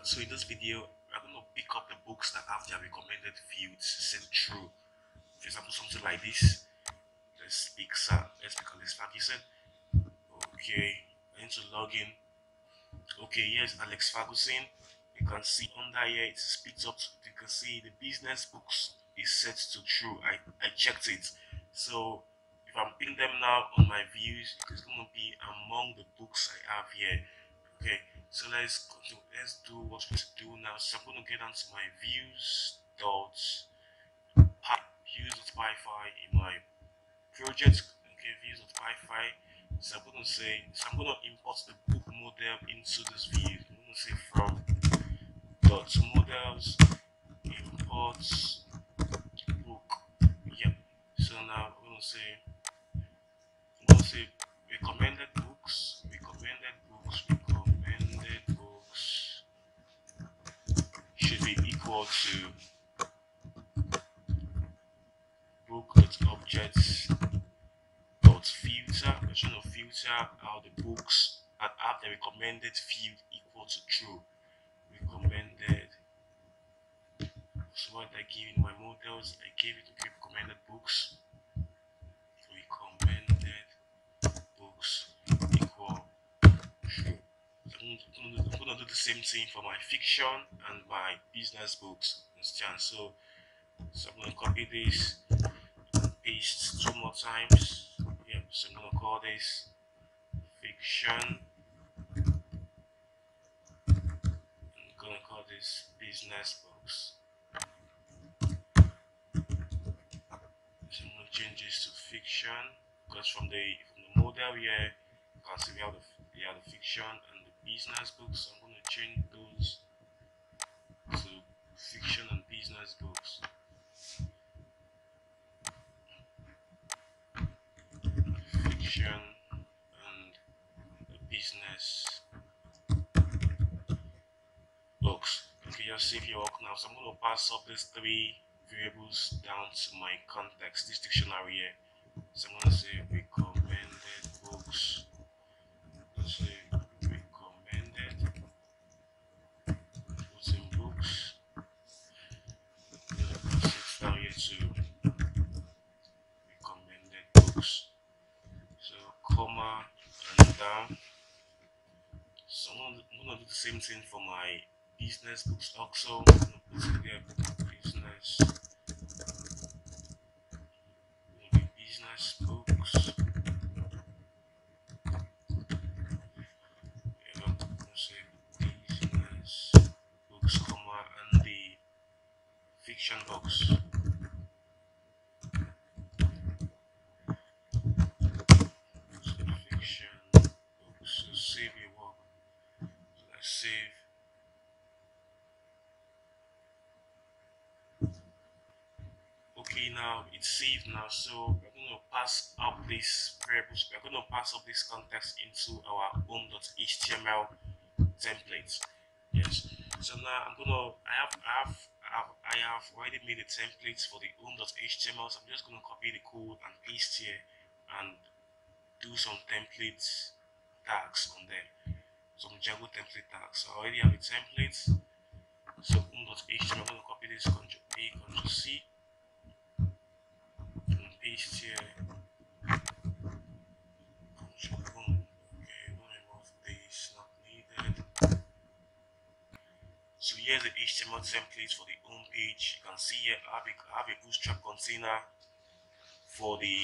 So in this video, we're going to pick up the books that have their recommended fields set true. For example, something like this. Let's pick on this Ferguson. Okay, I need to log in. Okay, here's Alex Ferguson. You can see under here it is picked up. You can see the business books is set to true. I checked it. So if I'm picking them now on my views, it is going to be among the books I have here. Okay, so let's continue. Let's do what we need to do now. So I'm going to get onto my views.py file in my project. Okay, views.py. So I'm going to say, so I'm going to import the book model into this view. I'm going to say from dot models imports book. Yep. So now I'm going to say recommended books, recommended books should be equal to book.objects dot filter. We're trying to filter out the books that have the recommended field equal to true. Recommended. So what I give in my models, I gave it recommended books. Recommended books equal true. I'm gonna do the same thing for my fiction and my business books. Understand? So I'm gonna copy this, paste two more times. Yeah, so I'm gonna call this fiction. I'm gonna call this business books. So I'm gonna change this to fiction because from the model here, you can see we have the fiction and the business books. So I'm gonna change those to fiction and business books. Fiction and the business books. Okay, just save your work now. So I'm gonna pass up these three variables down to my context, this dictionary here. So I'm gonna say recommended books. Let's say recommended books. Sit down here to recommended books. So comma and down. So I'm gonna do the same thing for my business books also. I'm gonna put here business books. I'm gonna say business books, comma, and the fiction books. So fiction books. So save your work. So let's save. Okay, now it's saved now. So we're going to pass up this variables. We're going to pass up this context into our home.html template. Yes. So now I have already made a template for the home.html. So I'm just going to copy the code and paste here and do some template tags on them. Some Django template tags. So I already have a template. So home.html. I'm going to copy this, Ctrl A, Ctrl C. Paste here. Okay, remove this, not needed. So here's the HTML template for the home page. You can see here I have a bootstrap container for the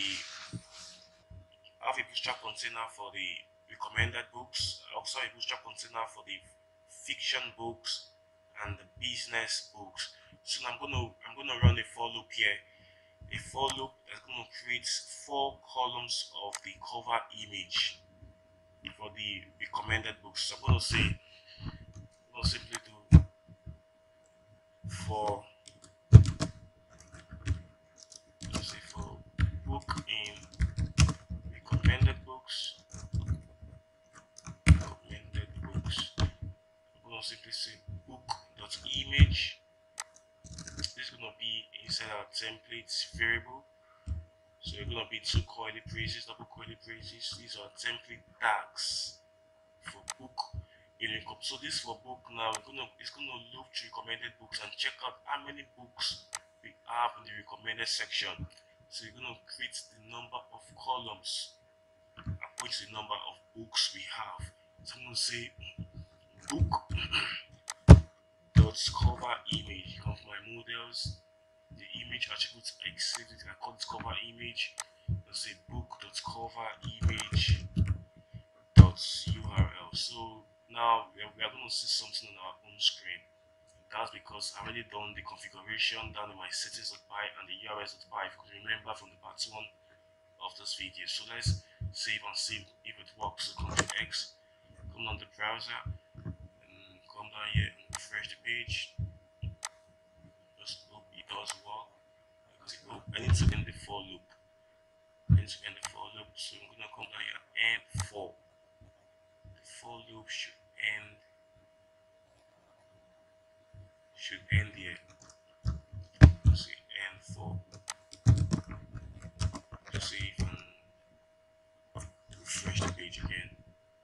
recommended books. I also have a bootstrap container for the fiction books and the business books. So I'm gonna run a for loop here. A for loop that's going to create 4 columns of the cover image for the recommended books. So I'm going to simply do for book in recommended books. I'm going to simply say book.image. This is going to be inside our templates variable. So it's going to be 2 curly braces, double curly braces. These are template tags for book So this for book now, it's gonna look through recommended books and check out how many books we have in the recommended section. So you're gonna create the number of columns according to the number of books we have. So I'm gonna say book dot cover image. Come from my models, the image attribute exhibit. I call it cover image. Let's say book dot cover image dot URL. So now we are going to see something on our home screen. That's because I already done the configuration down in my settings.py and the URLs.py. If you could remember from the part 1 of this video. So let's save and see if it works. So Ctrl X, come on the browser, and come down here and refresh the page. Just hope it does work. I need to end the for loop. I need to end the for loop. So I'm gonna come down here and for. The for loop should end here. Let's see end for. Just save and refresh the page again.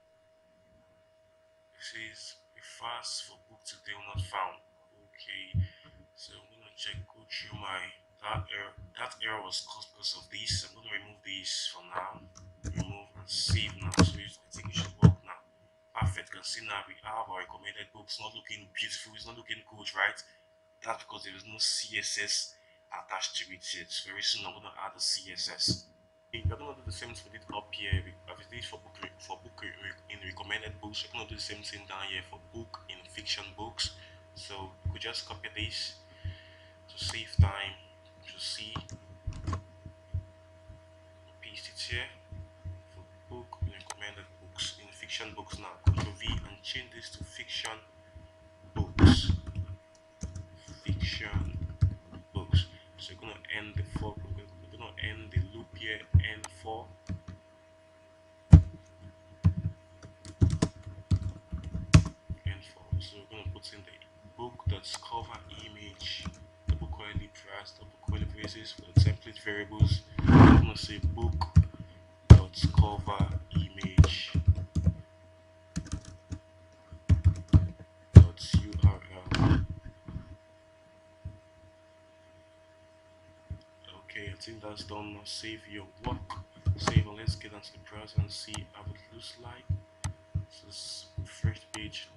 It says a fast for book today not found. Okay, so I'm gonna go through my that error was caused because of this. I'm gonna remove this for now. Remove and save now. So I think it should work now. Perfect. You can see now we have our recommended books not looking beautiful, it's not looking good, right? That's because there is no CSS attached to it yet. So very soon I'm gonna add a CSS. We're gonna do the same thing with it up here. As it is for book in recommended books, we're gonna do the same thing down here for book in fiction books. So we could just copy this to save time to see, paste it here for book in recommended books in fiction books. Now Ctrl V and change this to fiction books. Fiction books. So we're gonna end the for we're gonna end the loop here, end for. So we're gonna put in the book that's cover image, double curly brass, double curly braces for the template variables. I'm gonna say book dot cover image dot URL. Okay, I think that's done. Now save your work. Save and let's get onto the browser and see how it looks like. So let's refresh the page.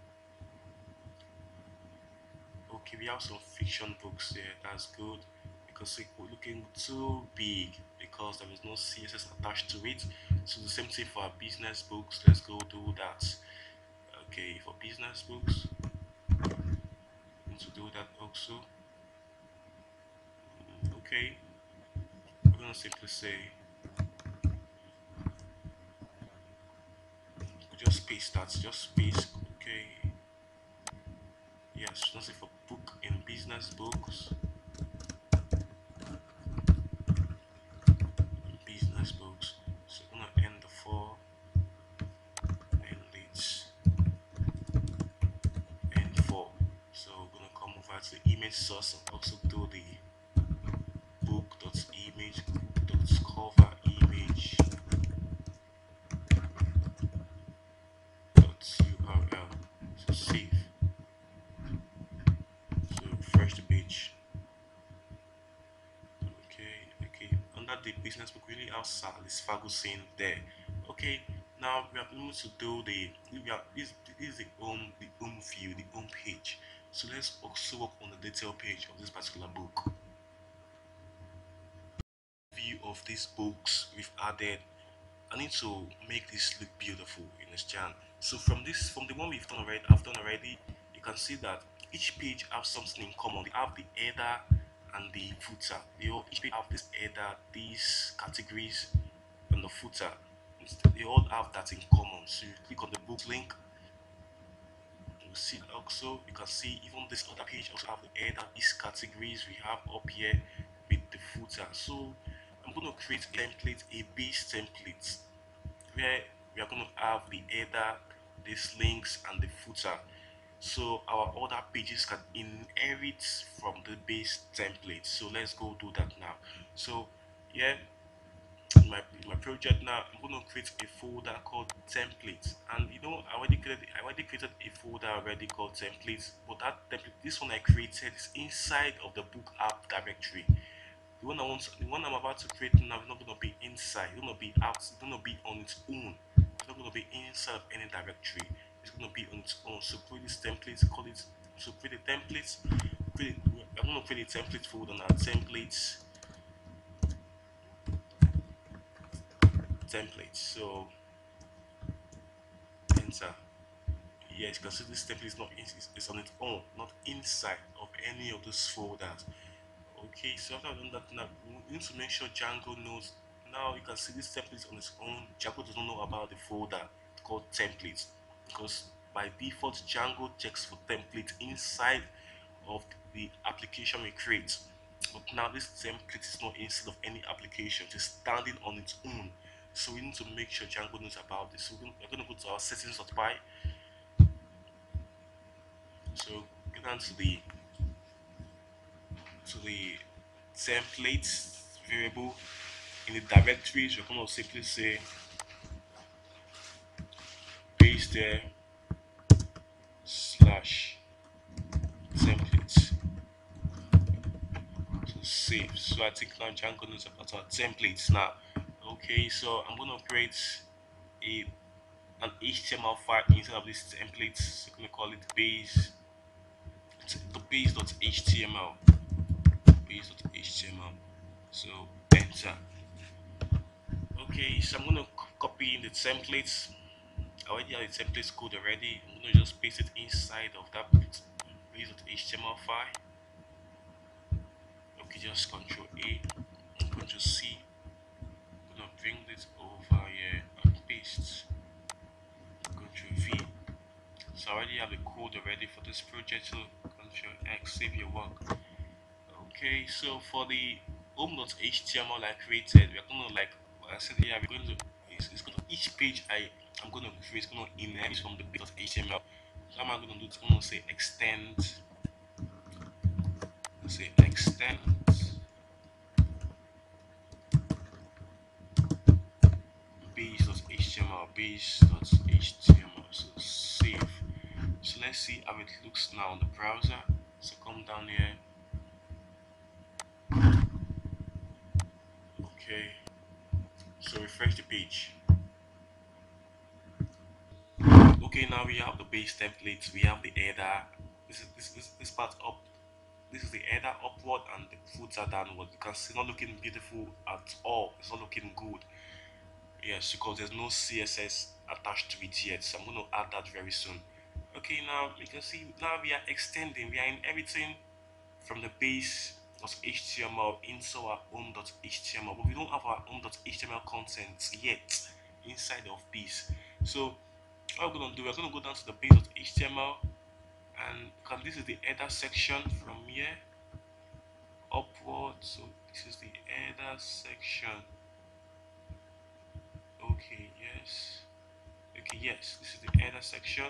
Okay, we have some fiction books there. That's good because it's looking too big because there is no CSS attached to it. So the same thing for our business books. Let's go do that. Okay, for business books, we need to do that also. Okay, we're gonna simply say just paste that. Just paste. Okay. Yes, let's say for book in business books. Business books. So I'm gonna end the for and it's end for. So we're gonna come over to the image source and also do the book.image, book.cover image .url. So save. So refresh the page. Okay. Under the business book, we really have Alice Ferguson there. Okay. Now we are able to do this is the home view, the home page. So let's also work on the detail page of this particular book. View of these books we've added. I need to make this look beautiful in this channel. So from the one I've done already, you can see that each page has something in common. They have the header and the footer. Each page have this header, these categories, and the footer. They all have that in common. So you click on the book link. You see also you can see even this other page also have the header, these categories we have up here with the footer. So I'm going to create a template, a base template where we are going to have the header, these links, and the footer. So our other pages can inherit from the base template. So let's go do that now. So yeah, my project now. I'm going to create a folder called templates, and you know I already created a folder already called templates. But that template, this one I created is inside of the book app directory. The one I'm about to create now is not going to be inside. It's going to be out. It's going to be on its own. It's not going to be inside of any directory. It's going to be on its own. So create this template. Call it. So create the templates. I'm going to create a template folder now. Templates. So enter. Yes, you can see this template is not it's on its own, not inside of any of those folders. Okay, so after I've done that, now we need to make sure Django knows. Now you can see this template is on its own. Django doesn't know about the folder called templates, because by default Django checks for template inside of the application we create. But now this template is not inside of any application, it's standing on its own. So we need to make sure Django knows about this. So we're going to go to our settings.py. So get down to the templates variable. In the directories, we're going to simply say paste there slash templates to save. So I think now Django knows about our templates now. Okay, so I'm going to create a an HTML file inside of this templates. So I'm going to call it the base.html. Base.html. So enter. Okay, so I'm going to copy in the templates. I already have the templates code already. I'm going to just paste it inside of that base.html file. Okay, just Control A, Control C. I'm going to bring this over here and paste. Control V. So I already have the code already for this project. So Control X, save your work. Okay, so for the home.html I created, we're going to, like I said here, we're going to it's going to each page I'm going to create is going to inherit from the base.html. So what am I going to do? I'm going to say extend base.html. So save. So let's see how it looks now on the browser. So come down here. Okay, so refresh the page. Okay, now we have the base templates, we have the header. This part up. This is the header upward and the footer downward. You can see it's not looking beautiful at all. It's not looking good. Yes, because there's no CSS attached to it yet. So I'm going to add that very soon. Okay, now you can see now we are extending. We are inheriting from the base.html into our home.html, but we don't have our home.html content yet inside of base. So what we're going to do, we're going to go down to the base.html, and this is the header section from here upward. So this is the header section. Okay, yes. Okay, yes, this is the header section.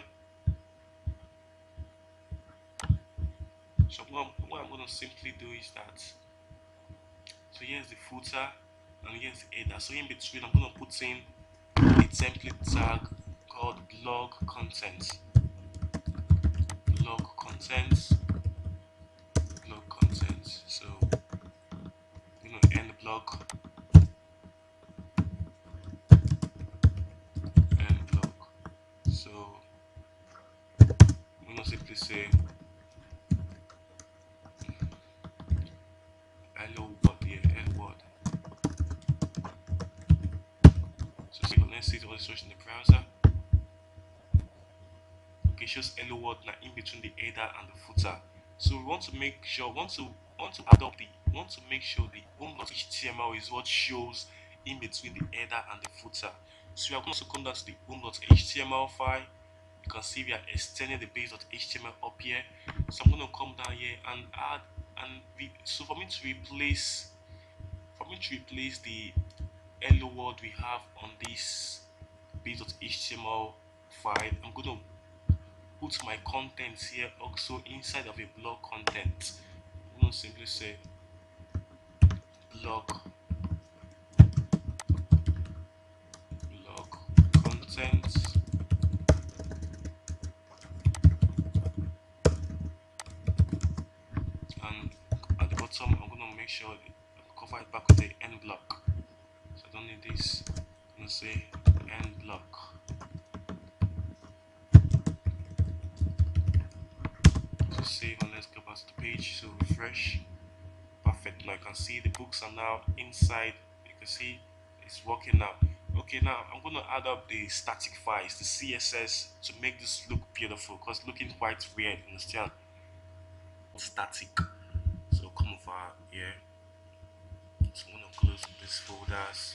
So what I'm going to simply do is that, so here's the footer and here's the header. So in between, I'm going to put in a template tag called blog contents. Blog contents. So I'm going to end the blog. So I'm going to simply say hello world here, hello world. So let's see what is search in the browser. Okay, it shows hello world now in between the header and the footer. So we want to make sure, want to make sure the home.html is what shows in between the header and the footer. So we are going to come down to the home.html file. You can see we are extending the base.html up here. So I'm going to come down here and add, so for me to replace the hello world we have on this base.html file, I'm going to put my contents here also inside of a blog content. I'm going to simply say blog content. And at the bottom, I'm gonna make sure I cover it back with the end block. So I don't need this. I'm gonna say end block. So save and let's go back to the page. So refresh. Perfect. Now you can see the books are now inside. You can see it's working now. Okay, now I'm gonna add up the static files, the CSS, to make this look beautiful because looking quite weird. Understand? Static. So come over here. So I'm gonna close these folders.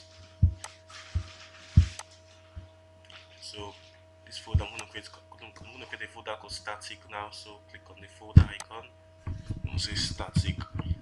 So this folder I'm gonna create a folder called static now. So click on the folder icon. I'm gonna say static.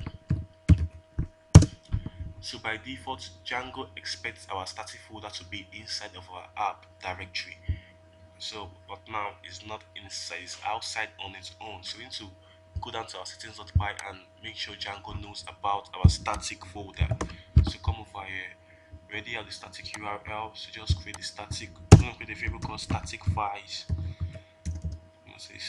So by default, Django expects our static folder to be inside of our app directory. So but now it's not inside, it's outside on its own. So we need to go down to our settings.py and make sure Django knows about our static folder. So come over here. We already have the static URL, so just create the static. I'm gonna create a variable called static files. I'm gonna say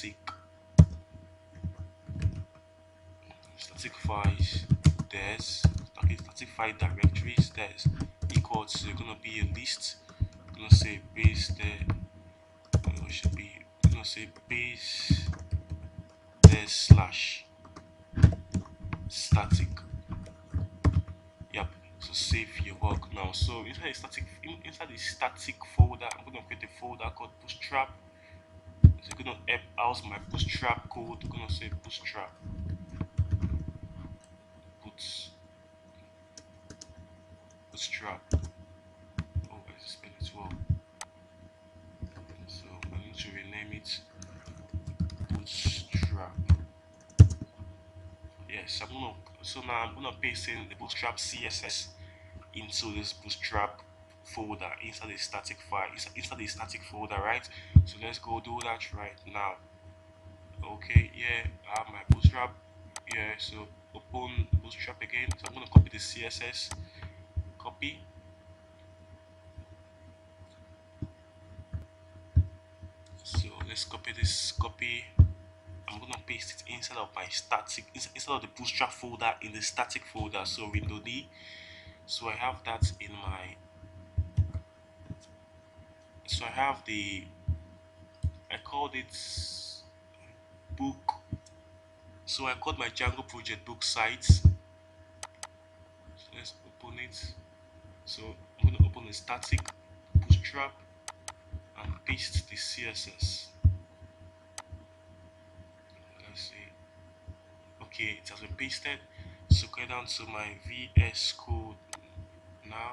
static files. There's okay, static file directories. There's equal to gonna be a list. I'm gonna say base there. It should be. I'm gonna say base there slash static. Yep. So save your work now. So inside the static folder, I'm gonna create a folder called bootstrap. So I'm gonna house my bootstrap code. I'm gonna say bootstrap bootstrap. Oh, I spell it well. So I need to rename it bootstrap. Yes, so now I'm gonna paste in the bootstrap CSS into this bootstrap folder inside the static file, inside the static folder, right? So let's go do that right now. Okay, yeah, I have my bootstrap. Yeah, so open bootstrap again. So I'm gonna copy the CSS, copy. So let's copy this, copy. I'm gonna paste it inside of my static, inside of the bootstrap folder in the static folder. So window D. So I have that in my. So I have I called it book. So I called my Django project book sites. So let's open it. So I'm gonna open the static bootstrap and paste the CSS. Let's see. Okay, it has been pasted. So go down to my VS Code now.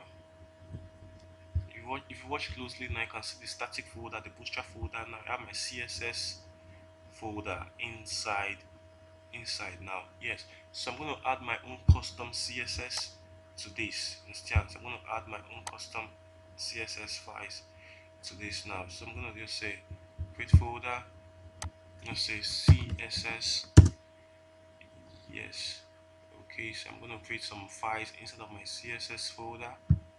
If you watch closely now, you can see the static folder, the bootstrap folder. Now I have my CSS folder inside now. Yes, so I'm going to add my own custom CSS to this. Understand? So I'm going to add my own custom CSS files to this now. So I'm going to just say create folder. I'm going to say CSS. Yes. Okay, so I'm going to create some files inside of my CSS folder.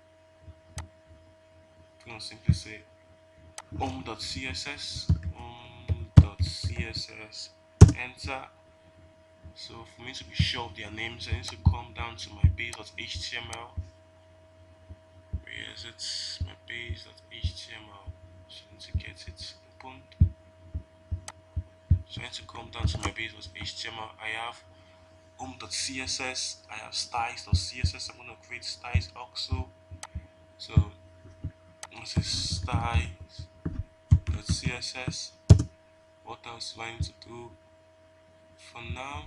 I'm going to simply say home.css, enter. So for me to be sure of their names, I need to come down to my base.html. Where is it? My base.html. So I need to get it opened. So I need to come down to my base.html. I have home.css. I have styles.css. I'm going to create styles also. So this is styles.css. What else do I need to do for now?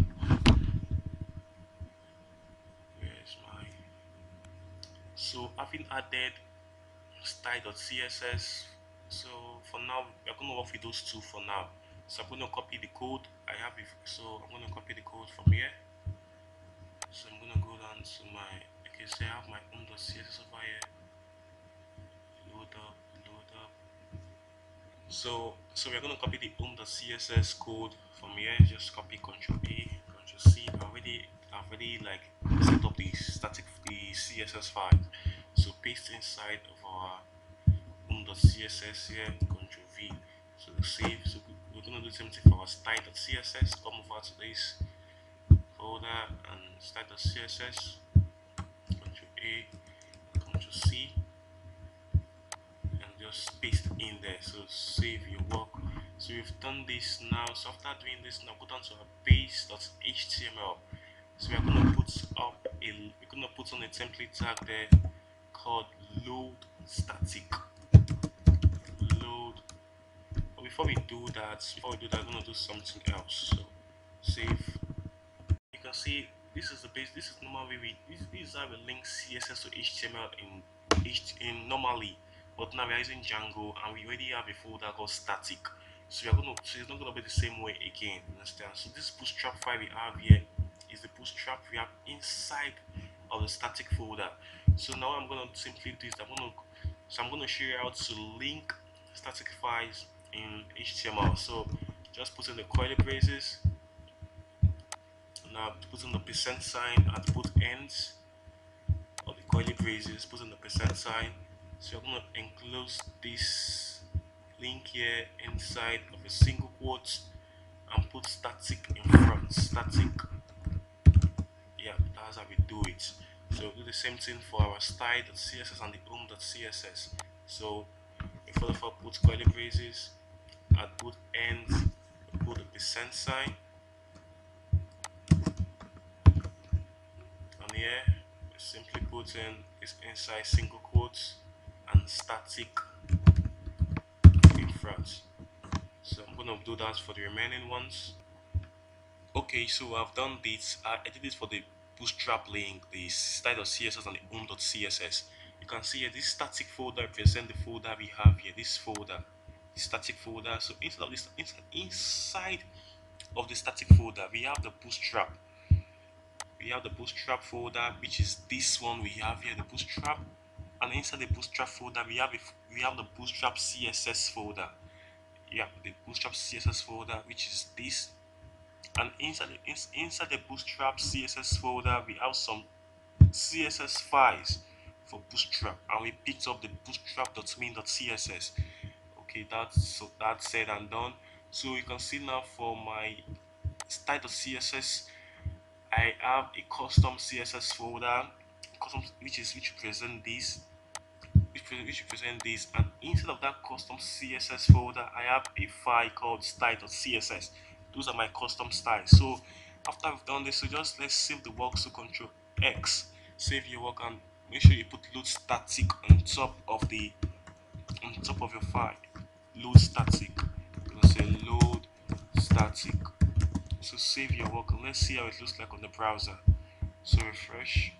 Where's my. So having added style.css, so for now we're going to work with those two for now. So I'm going to copy the code I have it. So I'm going to copy the code from here. So I'm going to go down to my, okay, so I have my own.css over here. Load up. So we're going to copy the own.css code from here. Just copy Ctrl A, Ctrl C. I've already like set up the CSS file. So paste inside of our home.css here, Control V. So save. So we're gonna do the same thing for our style.css. Come over to this folder and style.css. Control A, Control C, and just paste in there. So save your work. So we've done this now. So after doing this, now go down to our base.html. So we're gonna put on a template tag there called load static. Load. But before we do that, I'm gonna do something else. So save. You can see this is the base. This is normally this is how we link CSS to HTML in normally, but now we are using Django and we already have a folder called static. So it's not gonna be the same way again. Understand? So this bootstrap file we have here is the bootstrap we have inside of the static folder. So now I'm gonna simply do is I'm gonna show you how to link static files in HTML. So just put in the curly braces. Now put in the percent sign at both ends of the curly braces, put in the percent sign. So you're going to enclose this link here inside of a single quote and put static in front. Static. Yeah, that's how we do it. So do the same thing for our style.css and the home.css. So before the put curly braces at both ends, put the percent sign. And here simply put in this inside single quotes and static in front. So I'm gonna do that for the remaining ones. Okay, so I've done this. I did this for the bootstrap link, the style.css and the home.css. You can see here this static folder represents the folder we have here. This folder, the static folder. So instead of this, inside of the static folder, we have the bootstrap. We have the bootstrap folder, which is this one we have here, the bootstrap. And inside the bootstrap folder we have the bootstrap css folder. Yeah, the bootstrap css folder, which is this. And inside the bootstrap css folder we have some css files for bootstrap, and we picked up the bootstrap.min.css. Okay, that's said and done. So you can see now for my style.css I have a custom css folder, which represent this, which represent this, and inside of that custom css folder I have a file called style.css. Those are my custom styles. So after I've done this, so just let's save the work. So Control X, save your work, and make sure you put load static on top of your file. Load static. I'm gonna say load static. So save your work and let's see how it looks like on the browser. So refresh.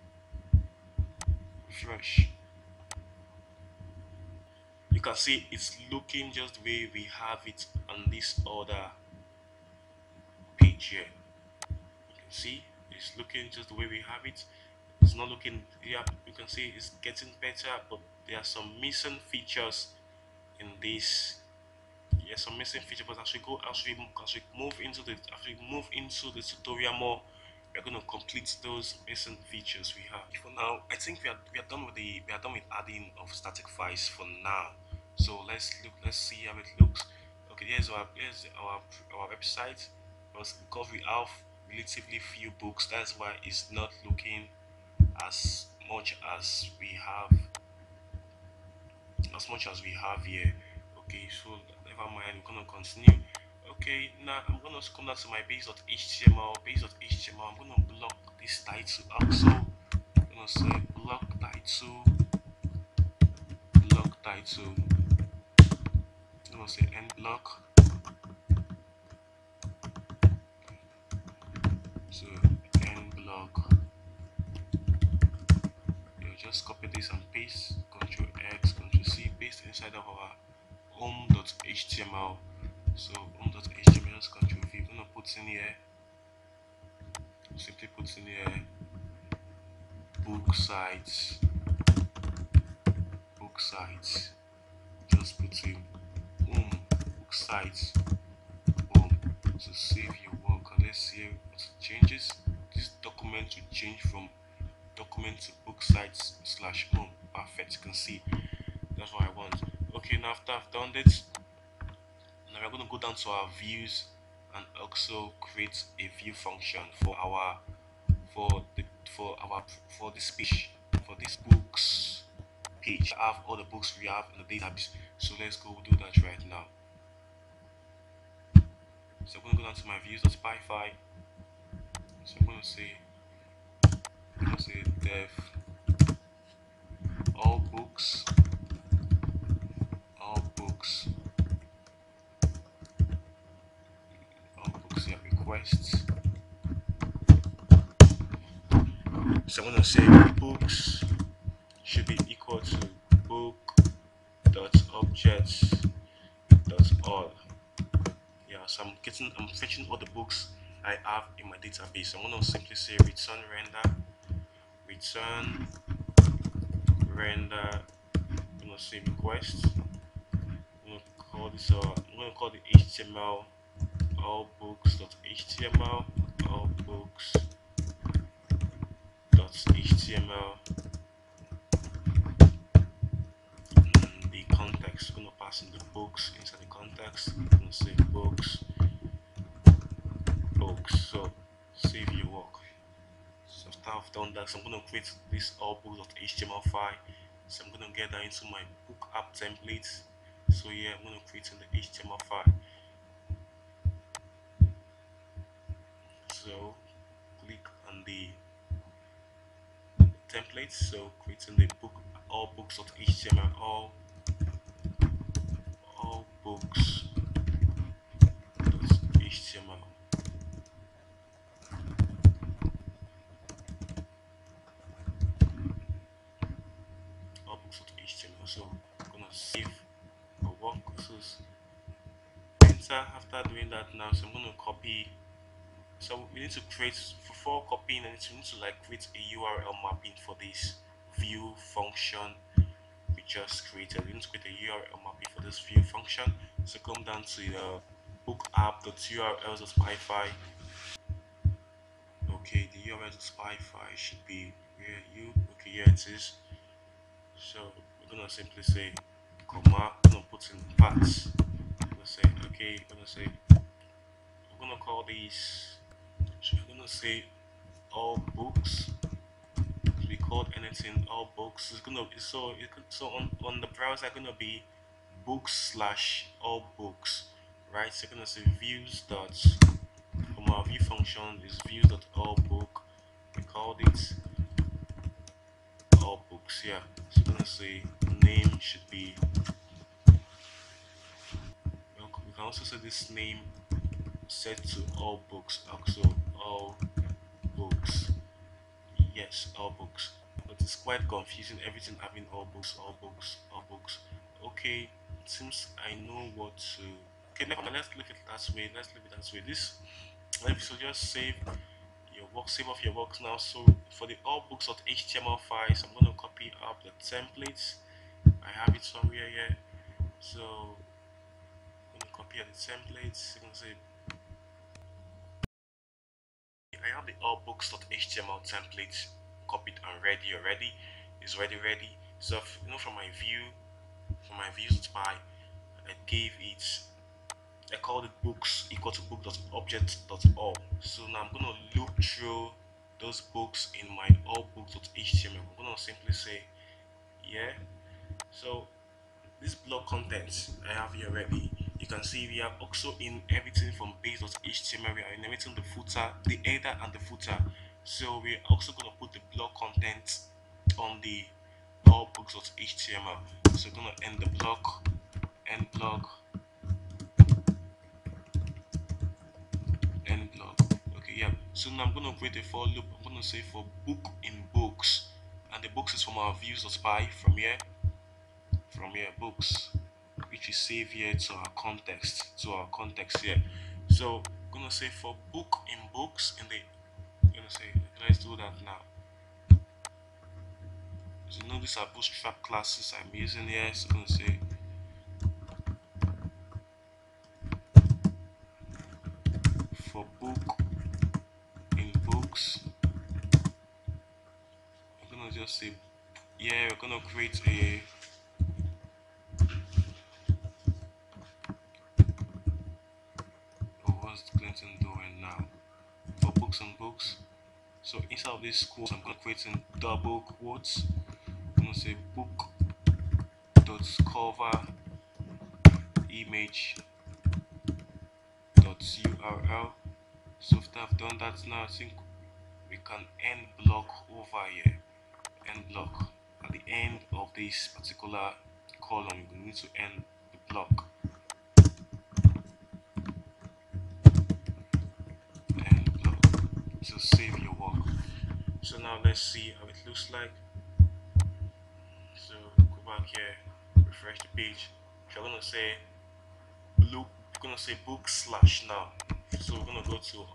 You can see it's looking just the way we have it on this other page here. You can see it's looking just the way we have it. It's not looking, yeah, you can see it's getting better, but there are some missing features in this. Yes, some missing features, but as we move into the tutorial more, we're going to complete those missing features we have. For now, I think we are done with adding of static files for now. So let's see how it looks. Okay, here's our website. Because we have relatively few books, that's why it's not looking as much as we have here. Okay, so never mind, we're gonna continue. Okay, now I'm gonna come down to my base.html. I'm gonna block this title also. I'm gonna say block title. I'm gonna say end block. So end block. You just copy this and paste. Control X, Control C, paste inside of our home.html. So home.html, just Control V. I'm gonna put in here. Simply put in here book sites. Just put in home book sites home. So save your work and let's see what changes. This document will change from document to book sites /home. Perfect. You can see That's what I want. Okay, now after I've done this, now we're going to go down to our views and also create a view function for the for our for this page, for this books page. I have all the books we have in the database. So let's go do that right now. So I'm going to go down to my views.py file. So I'm going to say def all books, all books, all books, yeah, requests. So I'm going to say books should be equal to book dot objects dot all. Yeah, so I'm fetching all the books I have in my database. I'm going to simply say return render. I'm going to say request. I'm going to call this I'm going to call the HTML all books.html, all books.html. The context, we're going to pass in the books inside the context. I'm going to say books. So save your work. So after I've done that, so I'm going to create this all books.html file. So I'm going to get that into my book app template. So yeah, I'm going to create in the HTML file. So click on the template. So creating the book all books.html, all books.html. All books.html. So I'm gonna save the work. So enter after doing that now. So I'm gonna copy. So we need to create before copying and we need to like create a URL mapping for this view function we just created. We need to create a URL mapping for this view function. So come down to the book app.urls.py file. Okay, the URL.py file should be where you okay, here it is. So we're gonna simply say comma, we're gonna put in paths. We're gonna say okay, we're gonna call these, so we're gonna say all books. We called anything all books. It's gonna be so on the browser gonna be books slash all books, right? So we're gonna say views dot from our view function is views dot all book. We called it all books, yeah. So we're gonna say name should be, well, we can also say this name set to all books, also all books. Yes, all books. But it's quite confusing, everything having all books, all books, all books. Okay, it seems I know what to. Okay, never mind, let's leave it that way. Let's leave it that way. So just save your work, save off your works now. So for the all books.html files, I'm going to copy up the templates. I have it somewhere here. So I'm going to copy the templates. I'm going to say I have the all books.html template copied and ready already. It's already ready. So if, from my views.py, I gave it, I called it books equal to book.object.all. So now I'm gonna loop through those books in my all books.html. I'm gonna simply say yeah. So this blog content I have here already. You can see we are also in everything from base.html. We are in everything, the footer, the header and the footer. So we're also going to put the blog content on the all books.html. So we're going to end the blog, end blog, end blog. Okay, yeah. So now I'm going to create a for loop. I'm going to say for book in books, and the books is from our views.py from here, books, which is save here to our context here. So I'm gonna say for book in books in the, I'm gonna say let's do that now. So these are bootstrap classes I'm using here. So I'm gonna say for book in books, I'm gonna just say yeah, we're gonna create a books and books. So inside of this quote, I'm gonna create in double quotes. I'm gonna say book dot cover image dot url. So after I've done that now, I think we can end block over here. End block. At the end of this particular column, we need to end the block. End block to save your work. So now let's see how it looks like. So go back here, refresh the page. So we're gonna say look, we're gonna say book slash now. So we're gonna go to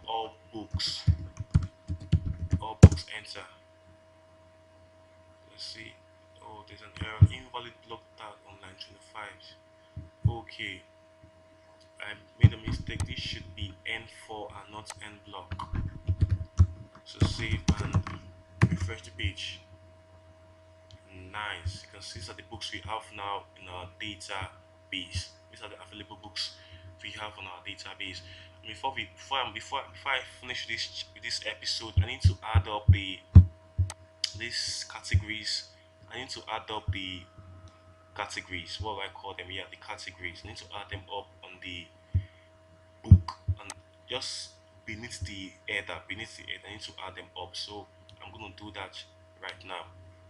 all books, enter. Let's see. Oh, there's an error. Invalid block tag on line 25. Okay, I made a mistake. This should be N4 and not N block. So save and refresh the page. Nice. You can see these are the books we have now in our database. These are the available books we have on our database. Before I finish this episode, I need to add up these categories. I need to add up the categories. What do I call them? Yeah, the categories. I need to add them up on the book and just beneath the header, I need to add them up. So I'm gonna do that right now.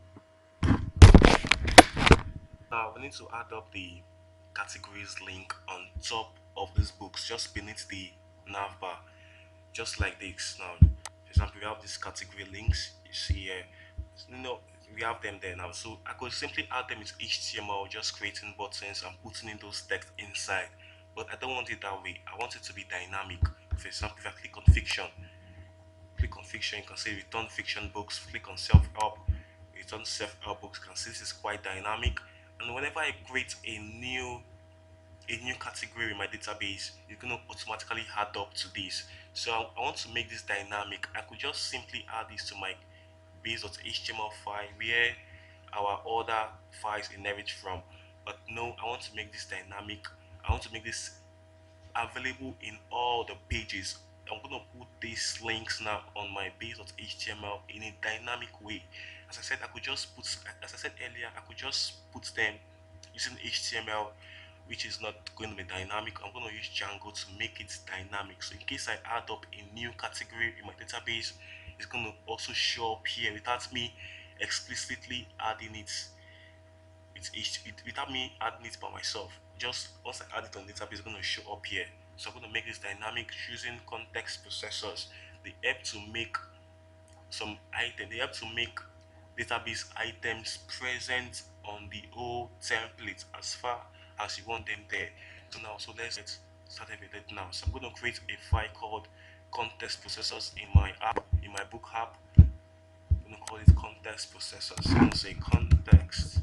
Now we need to add up the categories link on top of these books, just beneath the nav bar, just like this. Now, for example, we have these category links. You see here, you know, we have them there now. So I could simply add them with HTML, just creating buttons and putting in those text inside. But I don't want it that way. I want it to be dynamic. For example, if I click on fiction, you can say return fiction books. Click on self-help, return self-help books. You can see this is quite dynamic. And whenever I create a new category in my database, it's going to automatically add up to this. So I want to make this dynamic. I could just simply add this to my base.html file where our other files inherit from. But no, I want to make this dynamic. I want to make this available in all the pages. I'm going to put these links now on my base.html in a dynamic way. As I said, as I said earlier, I could just put them using HTML, which is not going to be dynamic. I'm going to use Django to make it dynamic. So in case I add up a new category in my database, it's going to also show up here without me explicitly adding it. Without me adding it by myself. Just once I add it on database, it's going to show up here. So I'm going to make this dynamic using context processors. They help to make they have to make database items present on the whole template as far as you want them there. So let's get started with it now. So I'm going to create a file called context processors in my book app. I'm going to call it context processors. I'm going to say context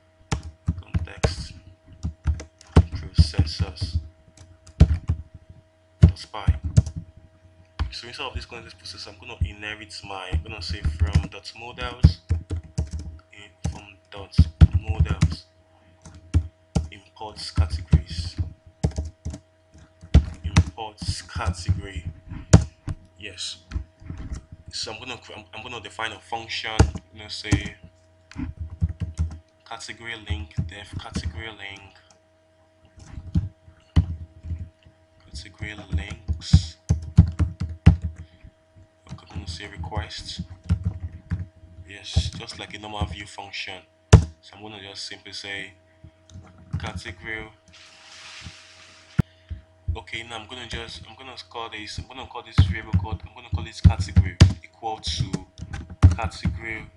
processors .py. So instead of this context processor, I'm going to I'm going to say from models imports category. Yes. So I'm gonna define a function. I'm gonna say category link def category links. I'm gonna say request. Yes, just like a normal view function. So I'm gonna just simply say category. Okay, now I'm gonna call this variable called, I'm gonna call this category equal to category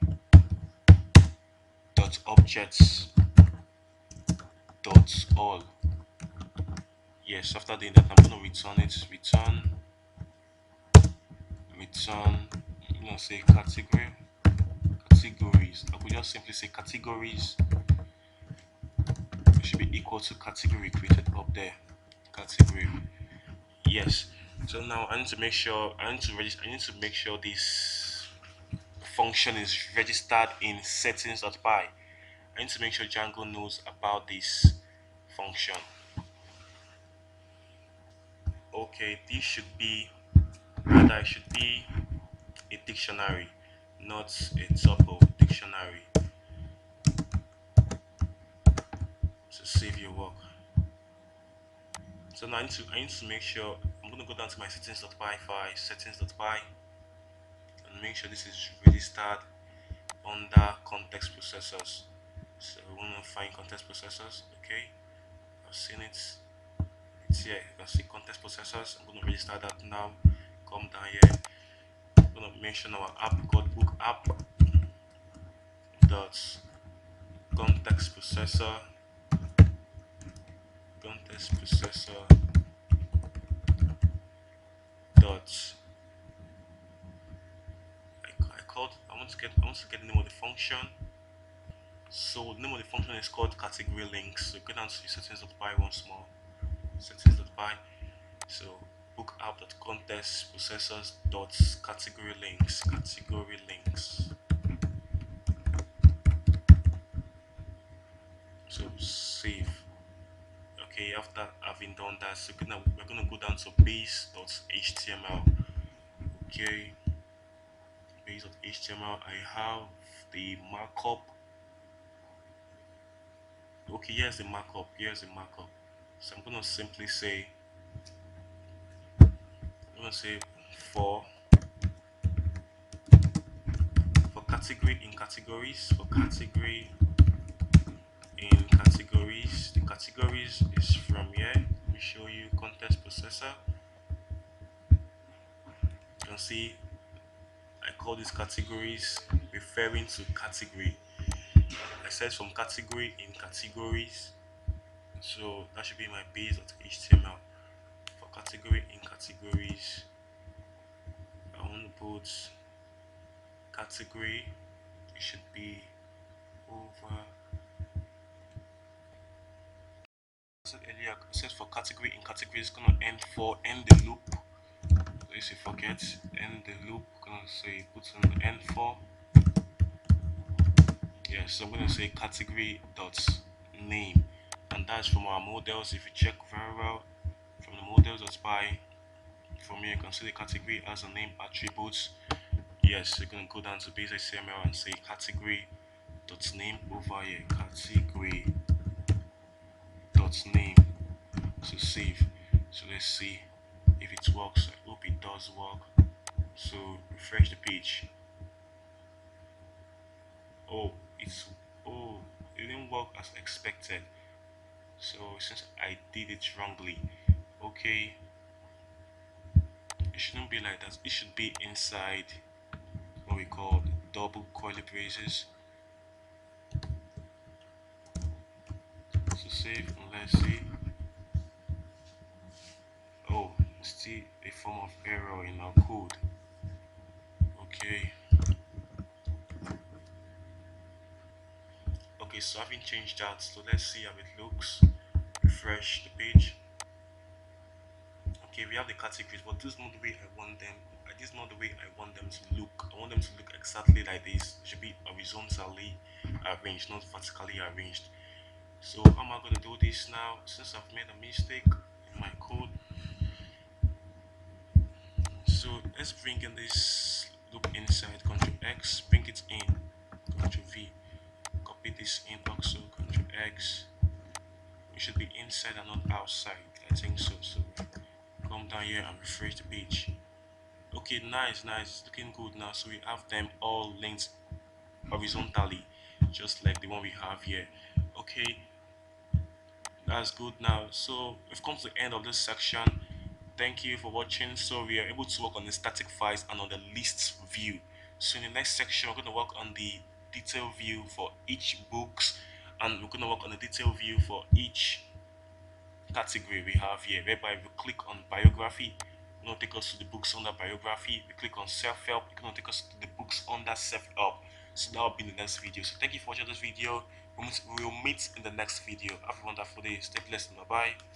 dot objects dot all. Yes, after doing that, I'm gonna return. I'm gonna say categories. I could just simply say categories should be equal to category created up there. Category. Yes. So now I need to make sure I need to make sure this function is registered in settings.py. I need to make sure Django knows about this function. Okay, this should be and I should be a dictionary, not a tuple. Dictionary. So save your work. So now I need to make sure I'm gonna go down to my settings.py file, settings.py, and make sure this is registered under context processors. So we want to find context processors. Okay, I've seen it. It's here. You can see context processors. I'm going to register that now. Come down here. I'm going to mention our app called book app dot context processor dot I want to get the name of the function. So the name of the function is called category links. So go down to settings.py once more. Settings.py. So book app.context processors dot category links. So save. Okay, after having done that, so we're gonna go down to base.html. Okay, base.html. I have the markup. Okay, here's the markup. So I'm gonna simply say, for category in categories, the categories is from here. Let me show you context processor. You can see I call these categories referring to category. I said from category in categories, so that should be my base.html. For category in categories, I want to put category. It should be over. I said earlier, I said for category in categories, gonna end the loop. So if you forget, end the loop, gonna say put on the end for. Yeah, so I'm gonna say category dot name, and that's from our models. If you check very well from the models.py, from here you can see the category as a name attributes. Yes, you're gonna go down to base HTML and say category dot name over here. Category dot name. So save. So let's see if it works. I hope it does work. So refresh the page. Oh, it didn't work as expected. So since I did it wrongly, okay, it shouldn't be like that. It should be inside what we call double curly braces. So save and let's see. Oh, still a form of error in our code. Okay. Okay, so I haven't changed that. So let's see how it looks. Refresh the page. Okay, we have the categories, but this is not the way I want them. This is not the way I want them to look. I want them to look exactly like this. It should be horizontally arranged, not vertically arranged. So how am I going to do this now? Since I've made a mistake in my code, so let's bring in this loop inside. Ctrl X, bring it in. Ctrl V, copy this in also. Ctrl X. It should be inside and not outside. I think so. So come down here and refresh the page. Okay, nice. It's looking good now. So we have them all linked horizontally, just like the one we have here. Okay, that's good now. So we've come to the end of this section. Thank you for watching. So we are able to work on the static files and on the list view. So in the next section, we're going to work on the detail view for each books, and we're going to work on the detail view for each category we have here, whereby we click on biography, it's going to take us to the books under biography. We click on self-help, it's going to take us to the books under self-help. So that will be in the next video. So thank you for watching this video. We'll meet in the next video. Have a wonderful day. Stay blessed and bye bye.